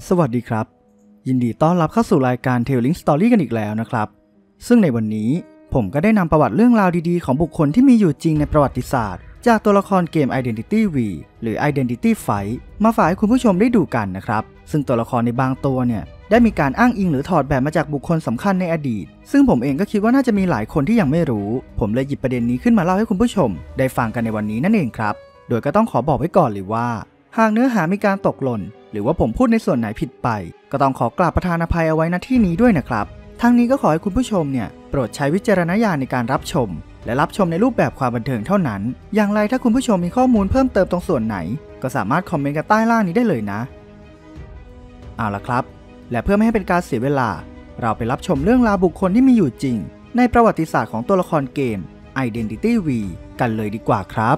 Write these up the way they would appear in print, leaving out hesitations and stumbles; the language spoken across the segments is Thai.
สวัสดีครับยินดีต้อนรับเข้าสู่รายการ Telling Story กันอีกแล้วนะครับซึ่งในวันนี้ผมก็ได้นำประวัติเรื่องราวดีๆของบุคคลที่มีอยู่จริงในประวัติศาสตร์จากตัวละครเกม Identity V หรือ Identity Fight มาฝากให้คุณผู้ชมได้ดูกันนะครับซึ่งตัวละครในบางตัวเนี่ยได้มีการอ้างอิงหรือถอดแบบมาจากบุคคลสำคัญในอดีตซึ่งผมเองก็คิดว่าน่าจะมีหลายคนที่ยังไม่รู้ผมเลยหยิบประเด็นนี้ขึ้นมาเล่าให้คุณผู้ชมได้ฟังกันในวันนี้นั่นเองครับโดยก็ต้องขอบอกไว้ก่อนเลยว่าหากเนื้อหามีการตกหล่นหรือว่าผมพูดในส่วนไหนผิดไปก็ต้องขอกราบประทานอภัยเอาไว้ณที่นี้ด้วยนะครับทั้งนี้ก็ขอให้คุณผู้ชมเนี่ยโปรดใช้วิจารณญาณในการรับชมและรับชมในรูปแบบความบันเทิงเท่านั้นอย่างไรถ้าคุณผู้ชมมีข้อมูลเพิ่มเติมตรงส่วนไหนก็สามารถคอมเมนต์กันใต้ล่างนี้ได้เลยนะเอาล่ะครับและเพื่อไม่ให้เป็นการเสียเวลาเราไปรับชมเรื่องราวบุคคลที่มีอยู่จริงในประวัติศาสตร์ของตัวละครเกม Identity V กันเลยดีกว่าครับ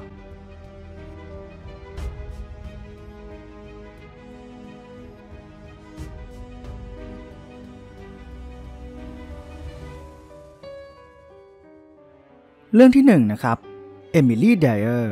เรื่องที่1นะครับเอมิลี่ไดเออร์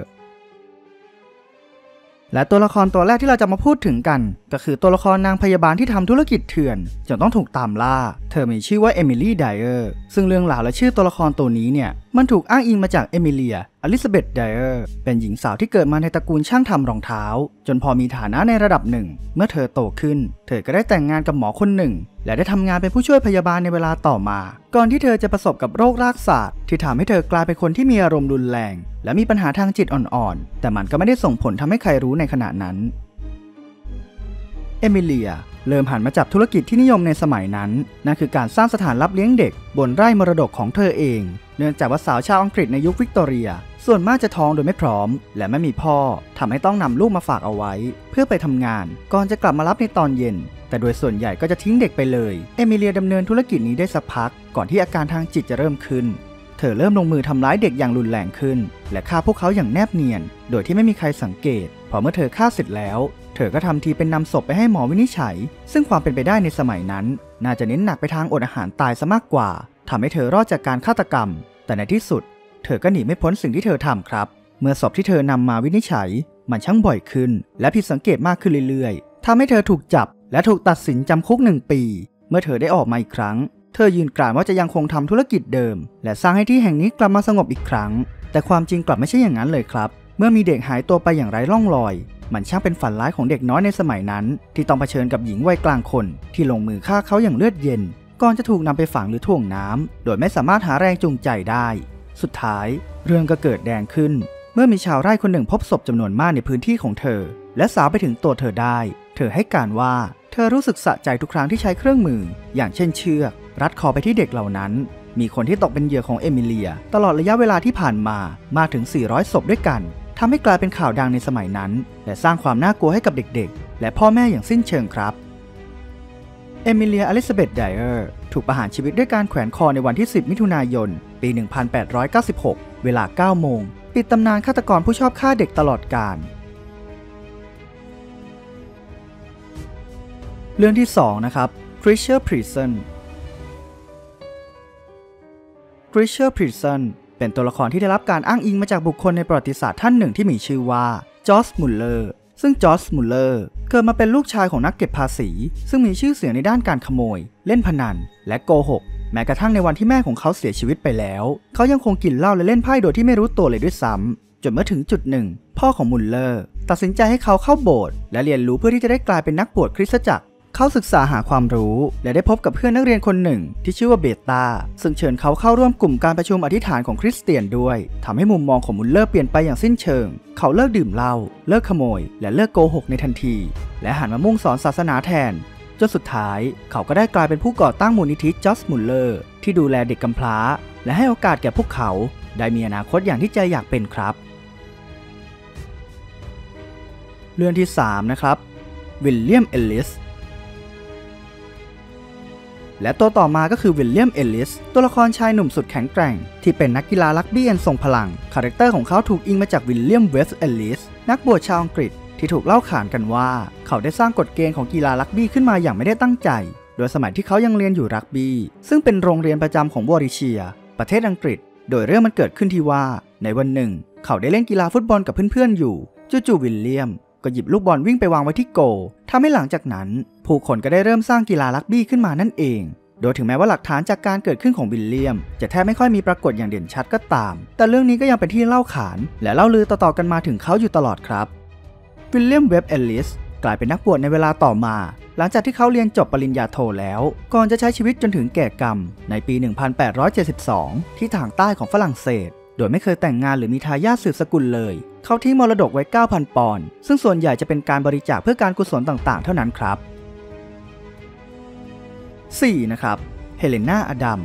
และตัวละครตัวแรกที่เราจะมาพูดถึงกันก็คือตัวละครนางพยาบาลที่ทำธุรกิจเถื่อนจนต้องถูกตามล่าเธอมีชื่อว่าเอมิลี่ไดเออร์ซึ่งเรื่องราวและชื่อตัวละครตัวนี้เนี่ยมันถูกอ้างอิงมาจากเอมิเลียอลิซาเบธไดเออร์เป็นหญิงสาวที่เกิดมาในตระกูลช่างทำรองเท้าจนพอมีฐานะในระดับหนึ่งเมื่อเธอโตขึ้นเธอก็ได้แต่งงานกับหมอคนหนึ่งและได้ทำงานเป็นผู้ช่วยพยาบาลในเวลาต่อมาก่อนที่เธอจะประสบกับโรครากศาสตร์ที่ทำให้เธอกลายเป็นคนที่มีอารมณ์รุนแรงและมีปัญหาทางจิตอ่อนๆแต่มันก็ไม่ได้ส่งผลทำให้ใครรู้ในขณะนั้นเอมิเลียเริ่มหันมาจับธุรกิจที่นิยมในสมัยนั้นนั่นคือการสร้างสถานรับเลี้ยงเด็กบนไร่มรดกของเธอเองเนื่องจากว่าสาวชาวอังกฤษในยุควิกตอเรียส่วนมากจะท้องโดยไม่พร้อมและไม่มีพ่อทำให้ต้องนำลูกมาฝากเอาไว้เพื่อไปทำงานก่อนจะกลับมารับในตอนเย็นแต่โดยส่วนใหญ่ก็จะทิ้งเด็กไปเลยเอมิเลียดำเนินธุรกิจนี้ได้สักพักก่อนที่อาการทางจิตจะเริ่มขึ้นเธอเริ่มลงมือทำร้ายเด็กอย่างรุนแรงขึ้นและฆ่าพวกเขาอย่างแนบเนียนโดยที่ไม่มีใครสังเกตพอเมื่อเธอฆ่าเสร็จแล้วเธอก็ทำทีเป็นนำศพไปให้หมอวินิจฉัยซึ่งความเป็นไปได้ในสมัยนั้นน่าจะเน้นหนักไปทางอดอาหารตายซะมากกว่าทำให้เธอรอดจากการฆาตกรรมแต่ในที่สุดเธอก็หนีไม่พ้นสิ่งที่เธอทำครับเมื่อศพที่เธอนำมาวินิจฉัยมันช่างบ่อยขึ้นและผิดสังเกตมากขึ้นเรื่อยๆทำให้เธอถูกจับและถูกตัดสินจำคุก1 ปีเมื่อเธอได้ออกมาอีกครั้งเธอยืนกรานว่าจะยังคงทำธุรกิจเดิมและสร้างให้ที่แห่งนี้กลับมาสงบอีกครั้งแต่ความจริงกลับไม่ใช่อย่างนั้นเลยครับเมื่อมีเด็กหายตัวไปอย่างไร้ร่องรอยมันช่างเป็นฝันร้ายของเด็กน้อยในสมัยนั้นที่ต้องเผชิญกับหญิงวัยกลางคนที่ลงมือฆ่าเขาอย่างเลือดเย็นก่อนจะถูกนำไปฝังหรือถ่วงน้ำโดยไม่สามารถหาแรงจูงใจได้สุดท้ายเรื่องก็เกิดแดงขึ้นเมื่อมีชาวไร่คนหนึ่งพบศพจำนวนมากในพื้นที่ของเธอและสาวไปถึงตัวเธอได้เธอให้การว่าเธอรู้สึกสะใจทุกครั้งที่ใช้เครื่องมืออย่างเช่นเชือกรัดคอไปที่เด็กเหล่านั้นมีคนที่ตกเป็นเหยื่อของเอมิเลียตลอดระยะเวลาที่ผ่านมามากถึง400 ศพด้วยกันทำให้กลายเป็นข่าวดังในสมัยนั้นและสร้างความน่ากลัวให้กับเด็กๆและพ่อแม่อย่างสิ้นเชิงครับเอมิเลียอลิซาเบธไดเออร์ถูกประหารชีวิตด้วยการแขวนคอในวันที่10 มิถุนายนปี 1896 เวลา 9 โมงปิดตำนานฆาตกรผู้ชอบฆ่าเด็กตลอดกาลเรื่องที่2นะครับ Treasure Prison Treasure Prison เป็นตัวละครที่ได้รับการอ้างอิงมาจากบุคคลในประวัติศาสตร์ท่านหนึ่งที่มีชื่อว่าจอร์จมุลเลอร์ซึ่งจอร์จมุลเลอร์เกิดมาเป็นลูกชายของนักเก็บภาษีซึ่งมีชื่อเสียงในด้านการขโมยเล่นพนันและโกหกแม้กระทั่งในวันที่แม่ของเขาเสียชีวิตไปแล้วเขายังคงกินเหล้าและเล่นไพ่โดยที่ไม่รู้ตัวเลยด้วยซ้ำจนเมื่อถึงจุดหนึ่งพ่อของมุลเลอร์ตัดสินใจให้เขาเข้าโบสถ์และเรียนรู้เพื่อที่จะได้กลายเป็นนักบวชคริสตจักรเขาศึกษาหาความรู้และได้พบกับเพื่อนนักเรียนคนหนึ่งที่ชื่อว่าเบต้าซึ่งเชิญเขาเข้าร่วมกลุ่มการประชุมอธิษฐานของคริสเตียนด้วยทำให้มุมมองของมุลเลอร์เปลี่ยนไปอย่างสิ้นเชิงเขาเลิกดื่มเหล้าเลิกขโมยและเลิกโกหกในทันทีและหันมามุ่งสอนศาสนาแทนจนสุดท้ายเขาก็ได้กลายเป็นผู้ก่อตั้งมูลนิธิจอร์จมุลเลอร์ที่ดูแลเด็กกำพร้าและให้โอกาสแก่พวกเขาได้มีอนาคตอย่างที่ใจอยากเป็นครับเรื่องที่3นะครับวิลเลียมเอลลิสและตัวต่อมาก็คือวิลเลียมเอลลิสตัวละครชายหนุ่มสุดแข็งแกร่งที่เป็นนักกีฬารักบี้อันทรงพลังคาแรคเตอร์ของเขาถูกอิงมาจากวิลเลียมเวสต์เอลลิสนักบวชชาวอังกฤษที่ถูกเล่าขานกันว่าเขาได้สร้างกฎเกณฑ์ของกีฬารักบี้ขึ้นมาอย่างไม่ได้ตั้งใจโดยสมัยที่เขายังเรียนอยู่รักบี้ซึ่งเป็นโรงเรียนประจำของวอริเชียประเทศอังกฤษโดยเรื่องมันเกิดขึ้นที่ว่าในวันหนึ่งเขาได้เล่นกีฬาฟุตบอลกับเพื่อนๆอยู่จู่ๆวิลเลียมก็หยิบลูกบอลวิ่งไปวางไว้ที่โกลทำให้หลังจากนั้นผู้คนก็ได้เริ่มสร้างกีฬารักบี้ขึ้นมานั่นเองโดยถึงแม้ว่าหลักฐานจากการเกิดขึ้นของวิลเลียมจะแทบไม่ค่อยมีปรากฏอย่างเด่นชัดก็ตามแต่เรื่องนี้ก็ยังเป็นที่เล่าขานและเล่าลือต่อๆกันมาถึงเขาอยู่ตลอดครับวิลเลียมเว็บเอลลิสกลายเป็นนักบวชในเวลาต่อมาหลังจากที่เขาเรียนจบปริญญาโทแล้วก่อนจะใช้ชีวิตจนถึงแก่กรรมในปี 1872 ที่ทางใต้ของฝรั่งเศสโดยไม่เคยแต่งงานหรือมีทายาทสืบสกุลเลยเขาทิ้งมรดกไว้ 9,000 ปอนด์ซึ่งส่วนใหญ่จะเป็นการบริจาคเพื่อการกุศลต่างๆเท่านั้นครับ4นะครับเฮเลนาอดัม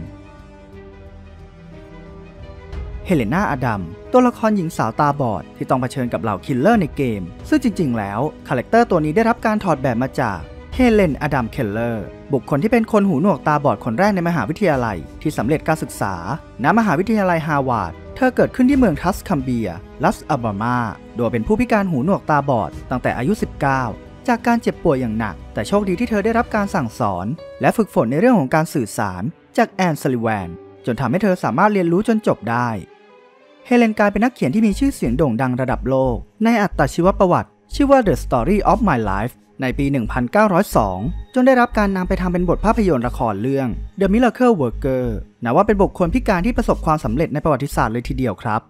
เฮเลนาอดัมตัวละครหญิงสาวตาบอดที่ต้องเผชิญกับเหล่าคิลเลอร์ในเกมซึ่งจริงๆแล้วคาแรคเตอร์ตัวนี้ได้รับการถอดแบบมาจากเฮเลนอดัมเคลเลอร์บุคคลที่เป็นคนหูหนวกตาบอดคนแรกในมหาวิทยาลัยที่สำเร็จการศึกษาณมหาวิทยาลัยฮาร์วาร์ดเธอเกิดขึ้นที่เมืองทัสคัมเบียรัฐอัลบามาโดยเป็นผู้พิการหูหนวกตาบอดตั้งแต่อายุ 19จากการเจ็บป่วยอย่างหนักแต่โชคดีที่เธอได้รับการสั่งสอนและฝึกฝนในเรื่องของการสื่อสารจากแอนซัลลิแวนจนทำให้เธอสามารถเรียนรู้จนจบได้เฮเลนกลายเป็นนักเขียนที่มีชื่อเสียงโด่งดังระดับโลกในอัตชีวประวัติชื่อว่า The Story of My Life ในปี 1902 จนได้รับการนำไปทำเป็นบทภาพยนตร์ละครเรื่อง The Miracle Worker นับว่าเป็นบุคคลพิการที่ประสบความสำเร็จในประวัติศาสตร์เลยทีเดียวครับ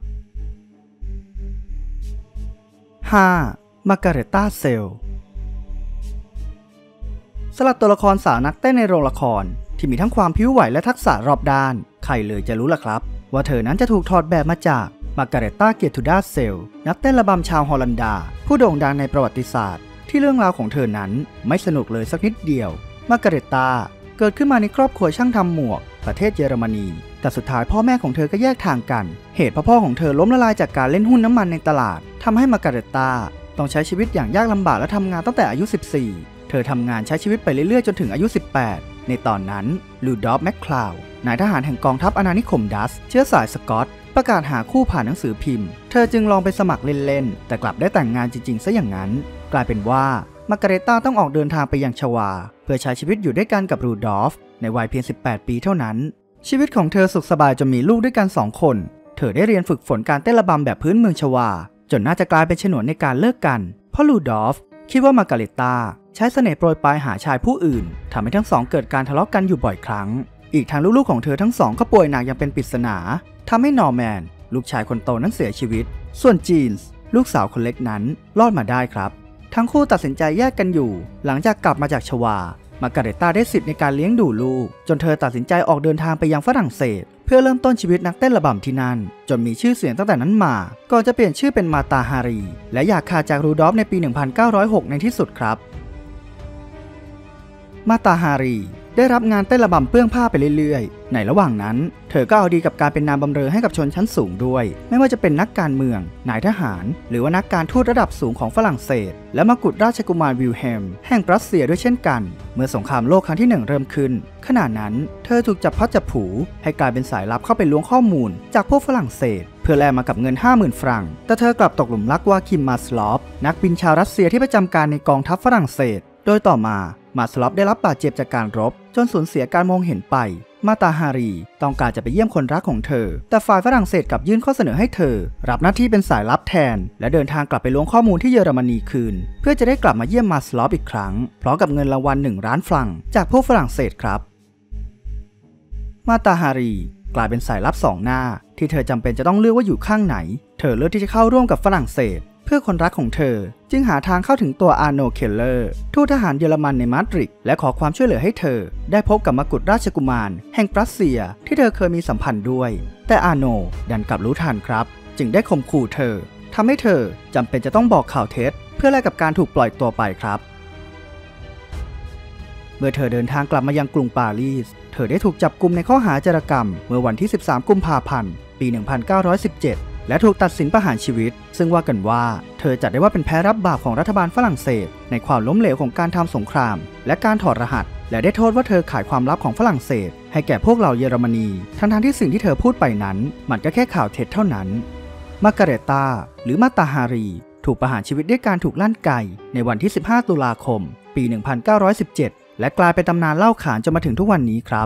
5. มาร์การเร็ตาเซลสำหรับตัวละครสาวนักเต้นในโรงละครที่มีทั้งความผิวไหวและทักษะรอบด้านใครเลยจะรู้ล่ะครับว่าเธอนั้นจะถูกถอดแบบมาจากมาร์การเร็ตาเกียร์ทูดาเซลนักเต้นระบำชาวฮอลันดาผู้โด่งดังในประวัติศาสตร์ที่เรื่องราวของเธอนั้นไม่สนุกเลยสักนิดเดียวมาร์การเร็ตาเกิดขึ้นมาในครอบครัวช่างทำหมวกประเทศเยอรมนีแต่สุดท้ายพ่อแม่ของเธอก็แยกทางกันเหตุเพราะพ่อของเธอล้มละลายจากการเล่นหุ้นน้ำมันในตลาดทำให้มาร์การเร็ตาต้องใช้ชีวิตอย่างยากลำบากและทำงานตั้งแต่อายุ 14เธอทำงานใช้ชีวิตไปเรื่อยๆจนถึงอายุ 18ในตอนนั้นลูดอฟแมคคลาวด์นายทหารแห่งกองทัพอาณานิคมดัตช์เชื้อสายสกอตประกาศหาคู่ผ่านหนังสือพิมพ์เธอจึงลองไปสมัครเล่นๆแต่กลับได้แต่งงานจริงๆซะอย่างนั้นกลายเป็นว่ามาร์การเร็ตาต้องออกเดินทางไปยังชวาเพื่อใช้ชีวิตอยู่ด้วยกันกับรูดอฟในวัยเพียง 18 ปีเท่านั้นชีวิตของเธอสุขสบายจนมีลูกด้วยกัน 2 คนเธอได้เรียนฝึกฝนการเต้นระบำแบบพื้นเมืองชวาจนน่าจะกลายเป็นฉนวนในการเลิกกันเพราะรูดอฟคิดว่ามาร์การเร็ตาใช้เสน่ห์โปรยปลายหาชายผู้อื่นทำให้ทั้งสองเกิดการทะเลาะกันอยู่บ่อยครั้งอีกทั้งลูกๆของเธอทั้งสองก็ป่วยหนักอย่างเป็นปริศนาทำให้นอร์แมนลูกชายคนโตนั้นเสียชีวิตส่วนจีนส์ลูกสาวคนเล็กนั้นรอดมาได้ครับทั้งคู่ตัดสินใจแยกกันอยู่หลังจากกลับมาจากชวามาร์การเร็ตาได้สิทธิ์ในการเลี้ยงดูลูกจนเธอตัดสินใจออกเดินทางไปยังฝรั่งเศสเพื่อเริ่มต้นชีวิตนักเต้นระบำที่นั่นจนมีชื่อเสียงตั้งแต่นั้นมาก่อนจะเปลี่ยนชื่อเป็นมาตาฮารีและอยากขาดจากรูดอฟในปี 1906 ในที่สุดครับมาตาฮารีได้รับงานเต้นระบำเปื้องผ้าไปเรื่อยๆในระหว่างนั้นเธอก็เอาดีกับการเป็นนามบำเรอให้กับชนชั้นสูงด้วยไม่ว่าจะเป็นนักการเมืองนายทหารหรือว่านักการทูตระดับสูงของฝรั่งเศสและมกุฎราชกุมารวิลเฮมแห่งรัสเซียด้วยเช่นกันเมื่อสงครามโลกครั้งที่1เริ่มขึ้นขณะนั้นเธอถูกจับพัดจับผูให้กลายเป็นสายลับเข้าไปล้วงข้อมูลจากพวกฝรั่งเศสเพื่อแลกมากับเงิน 50,000 ฟรังแต่เธอกลับตกหลุมรักวาคิมมาสลอฟนักบินชาวรัสเซียที่ประจำการในกองทัพฝรั่งเศสโดยต่อมาสลอฟได้รับบาดเจ็บจากการรบจนสูญเสียการมองเห็นไปมาตาฮารีต้องการจะไปเยี่ยมคนรักของเธอแต่ฝ่ายฝรั่งเศสกลับยื่นข้อเสนอให้เธอรับหน้าที่เป็นสายลับแทนและเดินทางกลับไปล้วงข้อมูลที่เยอรมนีคืนเพื่อจะได้กลับมาเยี่ยมมาสลอฟอีกครั้งพร้อมกับเงินรางวัล1 ล้านฟรังจากพวกฝรั่งเศสครับมาตาฮารีกลายเป็นสายลับ2 หน้าที่เธอจำเป็นจะต้องเลือกว่าอยู่ข้างไหนเธอเลือกที่จะเข้าร่วมกับฝรั่งเศสเพื่อคนรักของเธอจึงหาทางเข้าถึงตัวอาร์โนเคลเลอร์ทูตทหารเยอรมันในมาดริดและขอความช่วยเหลือให้เธอได้พบกับมกุฎราชกุมารแห่งรัสเซียที่เธอเคยมีสัมพันธ์ด้วยแต่อาร์โนดันกลับรู้ทันครับจึงได้ข่มขู่เธอทำให้เธอจำเป็นจะต้องบอกข่าวเท็จเพื่อแลกกับการถูกปล่อยตัวไปครับเมื่อเธอเดินทางกลับมายังกรุงปารีสเธอได้ถูกจับกุมในข้อหาจารกรรมเมื่อวันที่ 13 กุมภาพันธ์ ปี 1917และถูกตัดสินประหารชีวิตซึ่งว่ากันว่าเธอจัดได้ว่าเป็นแพ้รับบาปของรัฐบาลฝรั่งเศสในความล้มเหลวของการทำสงครามและการถอดรหัสและได้โทษว่าเธอขายความลับของฝรั่งเศสให้แก่พวกเหล่าเยอรมนีทั้งที่สิ่งที่เธอพูดไปนั้นมันก็แค่ข่าวเท็จเท่านั้นมาร์การเร็ตาหรือมาตาฮารีถูกประหารชีวิตด้วยการถูกลั่นไกในวันที่ 15 ตุลาคม ปี 1917 และกลายเป็นตำนานเล่าขานจนมาถึงทุกวันนี้ครับ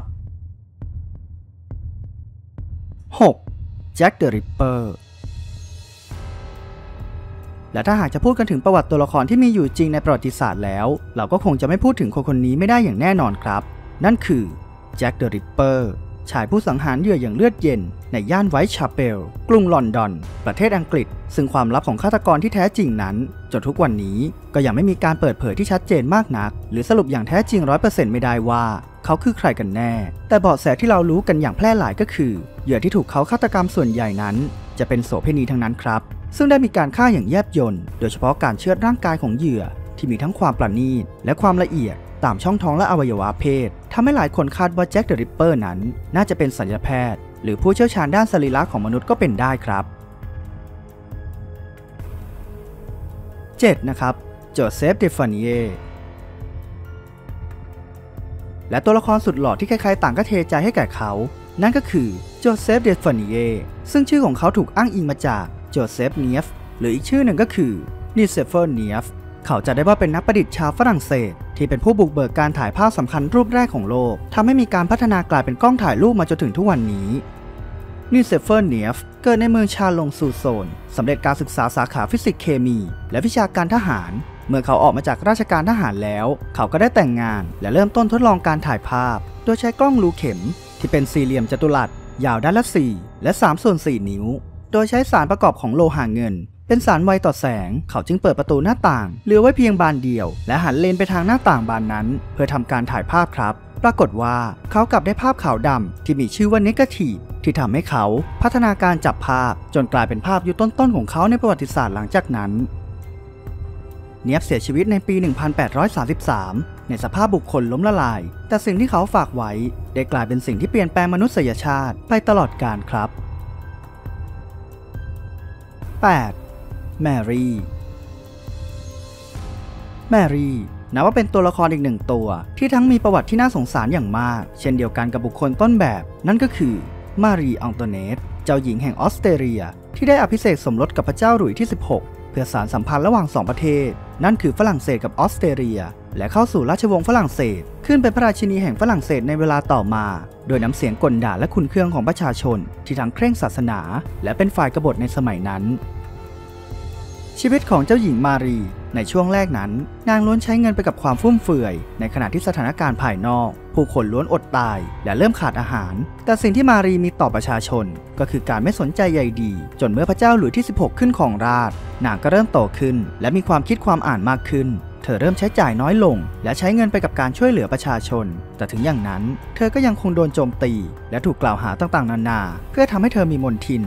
6. แจ็คเดอะริปเปอร์และถ้าหากจะพูดกันถึงประวัติตัวละครที่มีอยู่จริงในประวัติศาสตร์แล้วเราก็คงจะไม่พูดถึงคนนี้ไม่ได้อย่างแน่นอนครับนั่นคือแจ็คเดอะริปเปอร์ชายผู้สังหารเหยื่ออย่างเลือดเย็นในย่านไวท์ชาเปลกรุงลอนดอนประเทศอังกฤษซึ่งความลับของฆาตกรที่แท้จริงนั้นจนทุกวันนี้ก็ยังไม่มีการเปิดเผยที่ชัดเจนมากนักหรือสรุปอย่างแท้จริง 100% ไม่ได้ว่าเขาคือใครกันแน่แต่เบาะแสที่เรารู้กันอย่างแพร่หลายก็คือเหยื่อที่ถูกเขาฆาตกรรมส่วนใหญ่นั้นจะเป็นโสเภณีทั้งนั้นครับซึ่งได้มีการฆ่าอย่างแยบยลโดยเฉพาะการเชือดร่างกายของเหยื่อที่มีทั้งความประณีตและความละเอียดตามช่องท้องและอวัยวะเพศทำให้หลายคนคาดว่าแจ็คเดอะริปเปอร์นั้นน่าจะเป็นศัลยแพทย์หรือผู้เชี่ยวชาญด้านสรีระของมนุษย์ก็เป็นได้ครับ7นะครับโจเซฟ เดฟานิเอและตัวละครสุดหล่อที่ใครๆต่างก็เทใจให้แก่เขานั่นก็คือโจเซฟ เดฟานิเอซึ่งชื่อของเขาถูกอ้างอิงมาจากโจเซฟ เนียฟหรืออีกชื่อหนึ่งก็คือนิเซเฟอร์ เนียฟเขาจะได้ว่าเป็นนักประดิษฐ์ชาวฝรั่งเศสที่เป็นผู้บุกเบิกการถ่ายภาพสำคัญรูปแรกของโลกทำให้มีการพัฒนากลายเป็นกล้องถ่ายรูปมาจนถึงทุกวันนี้นิเซเฟอร์ เนียฟเกิดในเมืองชาลงซูโซนสำเร็จการศึกษาสาขาฟิสิกส์เคมีและวิชาการทหารเมื่อเขาออกมาจากราชการทหารแล้วเขาก็ได้แต่งงานและเริ่มต้นทดลองการถ่ายภาพโดยใช้กล้องรูเข็มที่เป็นสี่เหลี่ยมจัตุรัสยาวด้านละ4และ3/4 นิ้วโดยใช้สารประกอบของโลหะเงินเป็นสารไวต่อแสงเขาจึงเปิดประตูหน้าต่างเหลือไว้เพียงบานเดียวและหันเลนไปทางหน้าต่างบานนั้นเพื่อทำการถ่ายภาพครับปรากฏว่าเขากลับได้ภาพขาวดำที่มีชื่อว่าเนกาทีฟที่ทำให้เขาพัฒนาการจับภาพจนกลายเป็นภาพยุคต้นๆของเขาในประวัติศาสตร์หลังจากนั้นเนียฟเสียชีวิตในปี 1833 ในสภาพบุคคลล้มละลายแต่สิ่งที่เขาฝากไว้ได้กลายเป็นสิ่งที่เปลี่ยนแปลงมนุษยชาติไปตลอดกาลครับ 8. แมรี่นับว่าเป็นตัวละครอีกหนึ่งตัวที่ทั้งมีประวัติที่น่าสงสารอย่างมากเช่นเดียวกันกับบุคคลต้นแบบนั่นก็คือมารีอองโตเนตเจ้าหญิงแห่งออสเตรเลียที่ได้อภิเษกสมรสกับพระเจ้าหลุยส์ที่ 16 เพื่อสานสัมพันธ์ระหว่าง2ประเทศนั่นคือฝรั่งเศสกับออสเตรเลียและเข้าสู่ราชวงศ์ฝรั่งเศสขึ้นเป็นพระราชินีแห่งฝรั่งเศสในเวลาต่อมาโดยน้ำเสียงกลด่าและขุนเคืองของประชาชนที่ทั้งเคร่งศาสนาและเป็นฝ่ายกบฏในสมัยนั้นชีวิตของเจ้าหญิงมารีในช่วงแรกนั้นนางล้วนใช้เงินไปกับความฟุ่มเฟือยในขณะที่สถานการณ์ภายนอกผู้คนล้วนอดตายและเริ่มขาดอาหารแต่สิ่งที่มารีมีต่อประชาชนก็คือการไม่สนใจใยดีจนเมื่อพระเจ้าหลุยส์ที่ 16 ขึ้นครองราชย์นางก็เริ่มโตขึ้นและมีความคิดความอ่านมากขึ้นเธอเริ่มใช้จ่ายน้อยลงและใช้เงินไปกับการช่วยเหลือประชาชนแต่ถึงอย่างนั้นเธอก็ยังคงโดนโจมตีและถูกกล่าวหาต่างๆนานาเพื่อทำให้เธอมีมนทิน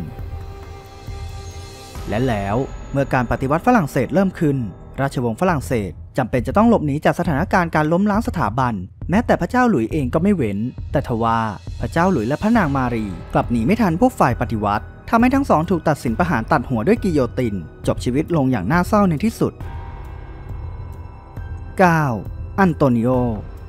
และแล้วเมื่อการปฏิวัติฝรั่งเศสเริ่มขึ้นราชวงศ์ฝรั่งเศสจำเป็นจะต้องหลบหนีจากสถานการณ์การล้มล้างสถาบันแม้แต่พระเจ้าหลุยส์เองก็ไม่เว้นแต่ทว่าพระเจ้าหลุยส์และพระนางมารีกลับหนีไม่ทันพวกฝ่ายปฏิวัติทำให้ทั้งสองถูกตัดสินประหารตัดหัวด้วยกิโยตินจบชีวิตลงอย่างน่าเศร้าในที่สุด 9. อันโตนิโอ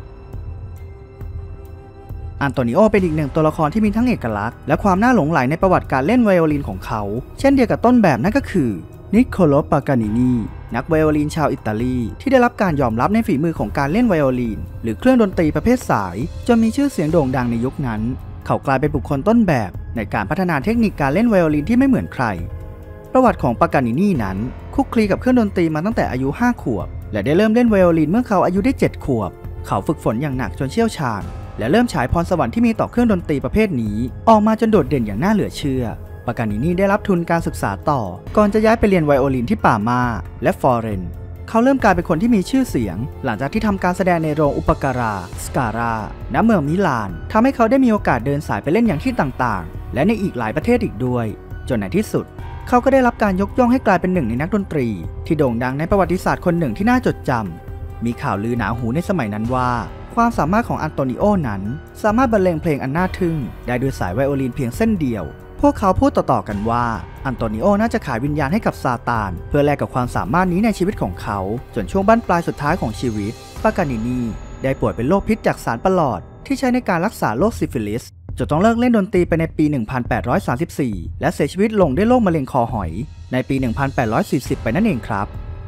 เป็นอีกหนึ่งตัวละครที่มีทั้งเอกลักษณ์และความน่าหลงใหลในประวัติการเล่นไวโอลินของเขาเช่นเดียวกับต้นแบบนั่นก็คือนิโคโล ปากานินีนักไวโอลินชาวอิตาลีที่ได้รับการยอมรับในฝีมือของการเล่นไวโอลินหรือเครื่องดนตรีประเภทสายจนมีชื่อเสียงโด่งดังในยุคนั้นเขากลายเป็นบุคคลต้นแบบในการพัฒนาเทคนิคการเล่นไวโอลินที่ไม่เหมือนใครประวัติของปากานินีนั้นคุกคลีกับเครื่องดนตรีมาตั้งแต่อายุ 5 ขวบและได้เริ่มเล่นไวโอลินเมื่อเขาอายุได้ 7 ขวบเขาฝึกฝนอย่างหนักจนเชี่ยวชาญและเริ่มฉายพรสวรรค์ที่มีต่อเครื่องดนตรีประเภทนี้ออกมาจนโดดเด่นอย่างน่าเหลือเชื่อปากานินีได้รับทุนการศึกษาต่อก่อนจะย้ายไปเรียนไวโอลินที่ปามาและฟลอเรนซ์เขาเริ่มกลายเป็นคนที่มีชื่อเสียงหลังจากที่ทำการแสดงในโรงอุปการาสการาณเมืองมิลานทำให้เขาได้มีโอกาสเดินสายไปเล่นอย่างที่ต่างๆและในอีกหลายประเทศอีกด้วยจนในที่สุดเขาก็ได้รับการยกย่องให้กลายเป็นหนึ่งในนักดนตรีที่โด่งดังในประวัติศาสตร์คนหนึ่งที่น่าจดจำมีข่าวลือหนาหูในสมัยนั้นว่าความสามารถของอันโตนิโอนั้นสามารถบรรเลงเพลงอันน่าทึ่งได้ด้วยสายไวโอลินเพียงเส้นเดียวพวกเขาพูดต่อๆกันว่าอันโตนิโอน่าจะขายวิญญาณให้กับซาตานเพื่อแลกกับความสามารถนี้ในชีวิตของเขาจนช่วงบั้นปลายสุดท้ายของชีวิตปากานินีได้ป่วยเป็นโรคพิษจากสารประหลอดที่ใช้ในการรักษาโรคซิฟิลิสจนต้องเลิกเล่นดนตรีไปในปี 1834 และเสียชีวิตลงด้วยโรคมะเร็งคอหอยในปี 1840 ไปนั่นเองครับ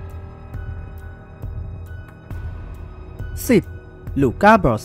10. ลูก้า บรอ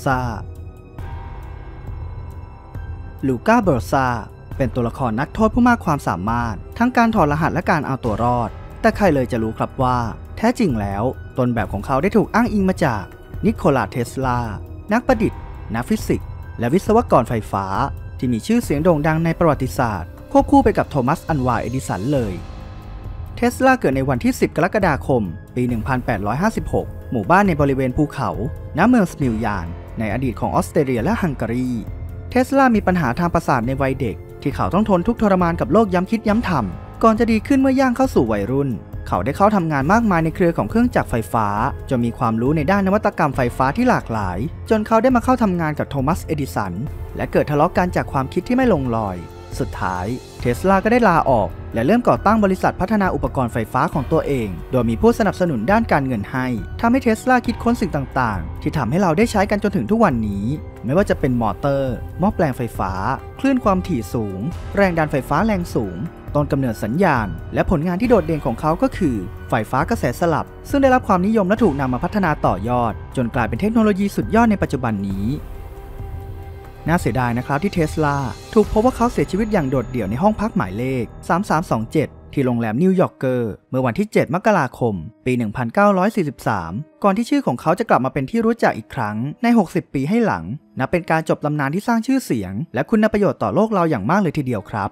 ซาเป็นตัวละครนักโทษผู้มากความสามารถทั้งการถอดรหัสและการเอาตัวรอดแต่ใครเลยจะรู้ครับว่าแท้จริงแล้วต้นแบบของเขาได้ถูกอ้างอิงมาจากนิโคลา เทสลานักประดิษฐ์นักฟิสิกส์และวิศวกรไฟฟ้าที่มีชื่อเสียงโด่งดังในประวัติศาสตร์ควบคู่ไปกับโทมัส อัลวา เอดิสันเลยเทสลาเกิดในวันที่ 10 กรกฎาคม ปี 1856 หมู่บ้านในบริเวณภูเขาณเมืองสมิลยานในอดีตของออสเตรเลียและฮังการีเทสลามีปัญหาทางประสาทในวัยเด็กที่เขาต้องทนทุกข์ทรมานกับโลกย้ำคิดย้ำทำก่อนจะดีขึ้นเมื่อย่างเข้าสู่วัยรุ่นเขาได้เข้าทำงานมากมายในเครือของเครื่องจักรไฟฟ้าจนมีความรู้ในด้านนวัตกรรมไฟฟ้าที่หลากหลายจนเขาได้มาเข้าทำงานกับโทมัส เอดิสันและเกิดทะเลาะกันจากความคิดที่ไม่ลงรอยสุดท้ายเทสลาก็ได้ลาออกและเริ่มก่อตั้งบริษัทพัฒนาอุปกรณ์ไฟฟ้าของตัวเองโดยมีผู้สนับสนุนด้านการเงินให้ทำให้เทสลาคิดค้นสิ่งต่างๆที่ทำให้เราได้ใช้กันจนถึงทุกวันนี้ไม่ว่าจะเป็นมอเตอร์หม้อแปลงไฟฟ้าคลื่นความถี่สูงแรงดันไฟฟ้าแรงสูงต้นกำเนิดสัญญาณและผลงานที่โดดเด่นของเขาก็คือไฟฟ้ากระแสสลับซึ่งได้รับความนิยมและถูกนำมาพัฒนาต่อยอดจนกลายเป็นเทคโนโลยีสุดยอดในปัจจุบันนี้น่าเสียดายนะครับที่เทสลาถูกพบว่าเขาเสียชีวิตอย่างโดดเดี่ยวในห้องพักหมายเลข 3327 ที่โรงแรมนิวยอร์กเกอร์เมื่อวันที่ 7 มกราคม ปี 1943 ก่อนที่ชื่อของเขาจะกลับมาเป็นที่รู้จักอีกครั้งใน 60 ปีให้หลังนับเป็นการจบตำนานที่สร้างชื่อเสียงและคุณประโยชน์ต่อโลกเราอย่างมากเลยทีเดียวครับ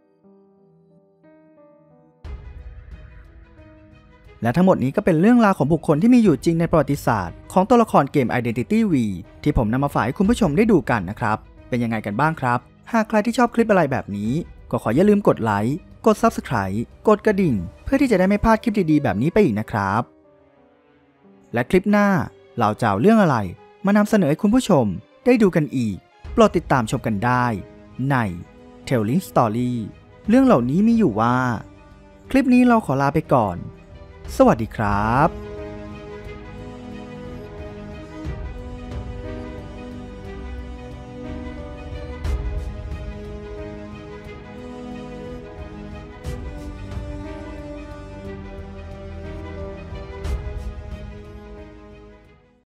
และทั้งหมดนี้ก็เป็นเรื่องราวของบุคคลที่มีอยู่จริงในประวัติศาสตร์ของตัวละครเกม Identity V ที่ผมนำมาฝากให้คุณผู้ชมได้ดูกันนะครับเป็นยังไงกันบ้างครับหากใครที่ชอบคลิปอะไรแบบนี้ก็ขออย่าลืมกดไลค์กด Subscribe กดกระดิ่งเพื่อที่จะได้ไม่พลาดคลิปดีๆแบบนี้ไปอีกนะครับและคลิปหน้าเราจะเอาเรื่องอะไรมานำเสนอให้คุณผู้ชมได้ดูกันอีกโปรดติดตามชมกันได้ใน Telling Story เรื่องเหล่านี้มีอยู่ว่าคลิปนี้เราขอลาไปก่อนสวัสดีครับ